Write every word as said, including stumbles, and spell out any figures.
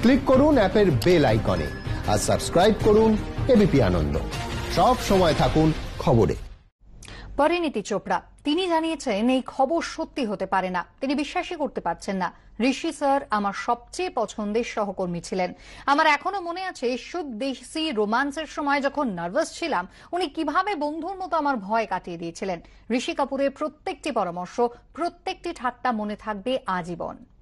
Click করুন অ্যাপের bell আইকনে আর সাবস্ক্রাইব করুন এবিপি আনন্দ। সব সময় থাকুন খবরে। পরিণীতি চোপড়া তিনি জানিয়েছেন এই খবর সত্যি হতে পারে না, তিনি বিশ্বাসই করতে পারছেন না। ঋষি স্যার আমার সবচেয়ে পছন্দের সহকর্মী ছিলেন। আমার এখনো মনে আছে শুদ্ধ দেশি রোমান্সের সময় যখন নার্ভাস ছিলাম উনি কিভাবে বন্ধুর মতো আমার ভয় কাটিয়ে দিয়েছিলেন। ঋষি কাপুরের প্রত্যেকটি পরামর্শ, প্রত্যেকটি ঠাট্টা মনে থাকবে আজীবন।